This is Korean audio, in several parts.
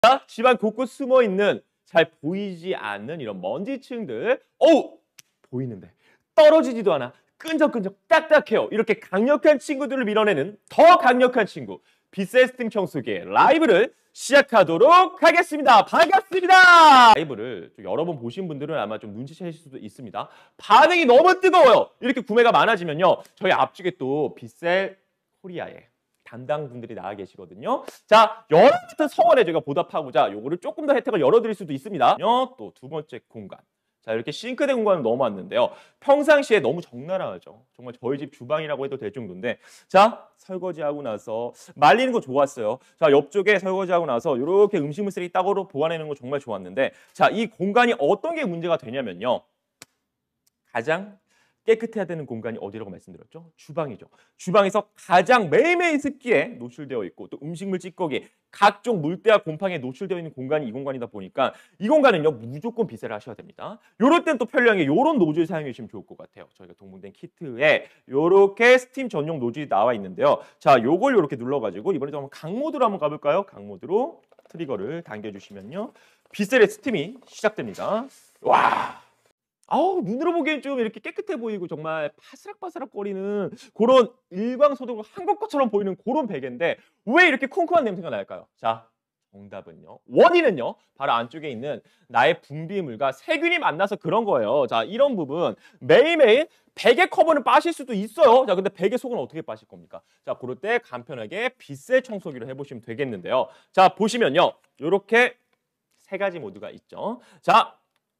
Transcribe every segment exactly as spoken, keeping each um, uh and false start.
집안 곳곳 숨어있는 잘 보이지 않는 이런 먼지층들. 어우! 보이는데 떨어지지도 않아. 끈적끈적 딱딱해요. 이렇게 강력한 친구들을 밀어내는 더 강력한 친구. 빗셀 스팀 청소기의 라이브를 시작하도록 하겠습니다. 반갑습니다. 라이브를 좀 여러 번 보신 분들은 아마 좀 눈치채실 수도 있습니다. 반응이 너무 뜨거워요. 이렇게 구매가 많아지면요. 저희 앞쪽에 또 빗셀 코리아에 담당 분들이 나와 계시거든요. 자, 여러 같은 성원에 제가 보답하고자 요거를 조금 더 혜택을 열어드릴 수도 있습니다. 또 두 번째 공간. 자, 이렇게 싱크대 공간을 넘어왔는데요. 평상시에 너무 적나라하죠. 정말 저희 집 주방이라고 해도 될 정도인데, 자, 설거지하고 나서 말리는 거 좋았어요. 자, 옆쪽에 설거지하고 나서 이렇게 음식물 쓰레기 따로 보관하는 거 정말 좋았는데, 자, 이 공간이 어떤 게 문제가 되냐면요. 가장 깨끗해야 되는 공간이 어디라고 말씀드렸죠? 주방이죠. 주방에서 가장 매일매일 습기에 노출되어 있고 또 음식물 찌꺼기, 각종 물때와 곰팡이에 노출되어 있는 공간이 이 공간이다 보니까 이 공간은요 무조건 비세를 하셔야 됩니다. 요럴 땐 또 편리하게 요런 노즐 사용해 주시면 좋을 것 같아요. 저희가 동봉된 키트에 요렇게 스팀 전용 노즐이 나와 있는데요. 자, 요걸 요렇게 눌러가지고 이번에 좀 강 모드로 한번 가볼까요? 강 모드로 트리거를 당겨주시면요. 비셀의 스팀이 시작됩니다. 와! 아우, 눈으로 보기엔 좀 이렇게 깨끗해 보이고 정말 바스락바스락거리는 그런 일광소득을 한국 것처럼 보이는 그런 베개인데 왜 이렇게 쿵쿵한 냄새가 날까요? 자, 정답은요. 원인은요. 바로 안쪽에 있는 나의 분비물과 세균이 만나서 그런 거예요. 자, 이런 부분 매일매일 베개 커버는 빠실 수도 있어요. 자, 근데 베개 속은 어떻게 빠실 겁니까? 자, 그럴 때 간편하게 빗셀 청소기를 해보시면 되겠는데요. 자, 보시면요. 이렇게 세 가지 모드가 있죠. 자,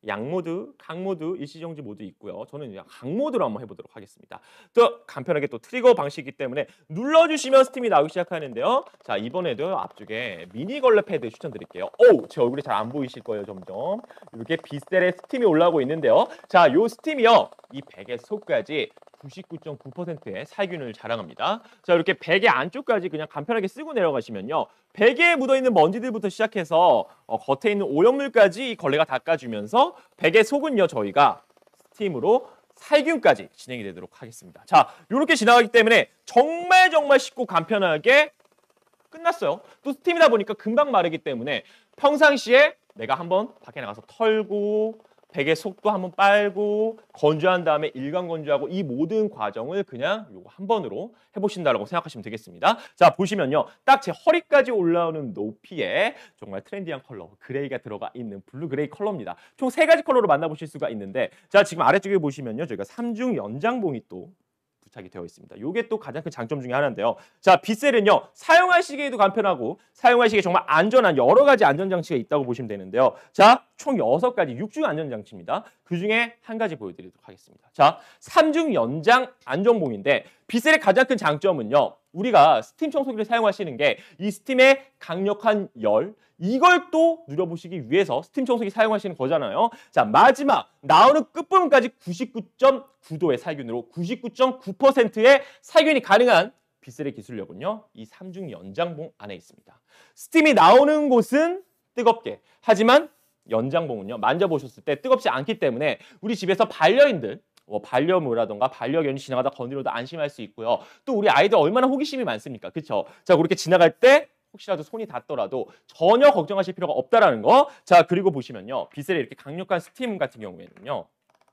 양모드, 강모드, 일시정지 모드 있고요. 저는 강모드로 한번 해보도록 하겠습니다. 또 간편하게 또 트리거 방식이기 때문에 눌러주시면 스팀이 나오기 시작하는데요. 자, 이번에도 앞쪽에 미니 걸레 패드 추천드릴게요. 오! 제 얼굴이 잘 안 보이실 거예요, 점점. 이렇게 빗셀의 스팀이 올라오고 있는데요. 자, 요 스팀이요. 이 베개 속까지 구십구 점 구 퍼센트의 살균을 자랑합니다. 자, 이렇게 베개 안쪽까지 그냥 간편하게 쓰고 내려가시면요. 베개에 묻어있는 먼지들부터 시작해서 어, 겉에 있는 오염물까지 이 걸레가 닦아주면서 베개 속은요. 저희가 스팀으로 살균까지 진행이 되도록 하겠습니다. 자, 이렇게 지나가기 때문에 정말 정말 쉽고 간편하게 끝났어요. 또 스팀이다 보니까 금방 마르기 때문에 평상시에 내가 한번 밖에 나가서 털고 베개 속도 한번 빨고 건조한 다음에 일광 건조하고 이 모든 과정을 그냥 요거 한 번으로 해보신다라고 생각하시면 되겠습니다. 자, 보시면요. 딱 제 허리까지 올라오는 높이에 정말 트렌디한 컬러 그레이가 들어가 있는 블루 그레이 컬러입니다. 총 세 가지 컬러로 만나보실 수가 있는데 자, 지금 아래쪽에 보시면요. 저희가 삼중 연장봉이 또 부착이 되어 있습니다. 이게 또 가장 큰 장점 중에 하나인데요. 자, 빗셀은요. 사용하시기에도 간편하고 사용하시기에 정말 안전한 여러 가지 안전장치가 있다고 보시면 되는데요. 자, 총 여섯 가지 육중 안전장치입니다. 그중에 한 가지 보여드리도록 하겠습니다. 자, 삼중 연장 안전봉인데 빗셀의 가장 큰 장점은요. 우리가 스팀 청소기를 사용하시는 게 이 스팀의 강력한 열 이걸 또 누려보시기 위해서 스팀 청소기 사용하시는 거잖아요. 자, 마지막 나오는 끝부분까지 구십구 점 구 도의 살균으로 구십구 점 구 퍼센트의 살균이 가능한 빗셀의 기술력은요. 이 삼중 연장봉 안에 있습니다. 스팀이 나오는 곳은 뜨겁게 하지만 연장봉은요. 만져보셨을 때 뜨겁지 않기 때문에 우리 집에서 반려인들 뭐 반려묘라던가 반려견이 지나가다 건드려도 안심할 수 있고요. 또 우리 아이들 얼마나 호기심이 많습니까? 그렇죠? 자, 그렇게 지나갈 때 혹시라도 손이 닿더라도 전혀 걱정하실 필요가 없다라는 거. 자, 그리고 보시면요. 빗셀의 이렇게 강력한 스팀 같은 경우에는요.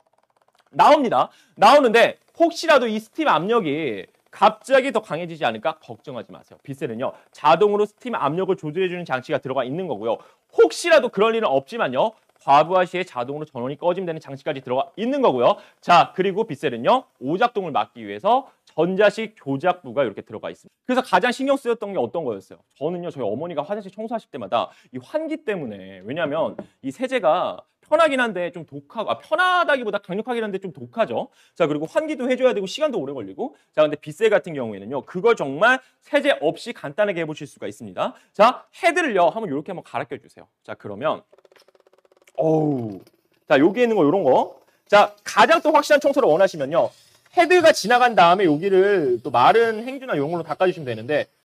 나옵니다. 나오는데 혹시라도 이 스팀 압력이 갑자기 더 강해지지 않을까 걱정하지 마세요. 빗셀은요. 자동으로 스팀 압력을 조절해주는 장치가 들어가 있는 거고요. 혹시라도 그럴 일은 없지만요. 과부하 시에 자동으로 전원이 꺼지면 되는 장치까지 들어가 있는 거고요. 자, 그리고 빗셀은요. 오작동을 막기 위해서 전자식 조작부가 이렇게 들어가 있습니다. 그래서 가장 신경 쓰였던 게 어떤 거였어요? 저는요. 저희 어머니가 화장실 청소하실 때마다 이 환기 때문에 왜냐하면 이 세제가 편하긴 한데 좀 독하고 아, 편하다기보다 강력하긴 한데 좀 독하죠. 자, 그리고 환기도 해줘야 되고 시간도 오래 걸리고 자, 근데 빗셀 같은 경우에는요. 그걸 정말 세제 없이 간단하게 해보실 수가 있습니다. 자, 헤드를요. 한번 이렇게 한번 갈아 껴주세요. 자, 그러면 어우, 자, 여기 있는 거 이런 거. 자, 가장 또 확실한 청소를 원하시면요. 헤드가 지나간 다음에 여기를 또 마른 행주나 이런 걸로 닦아주시면 되는데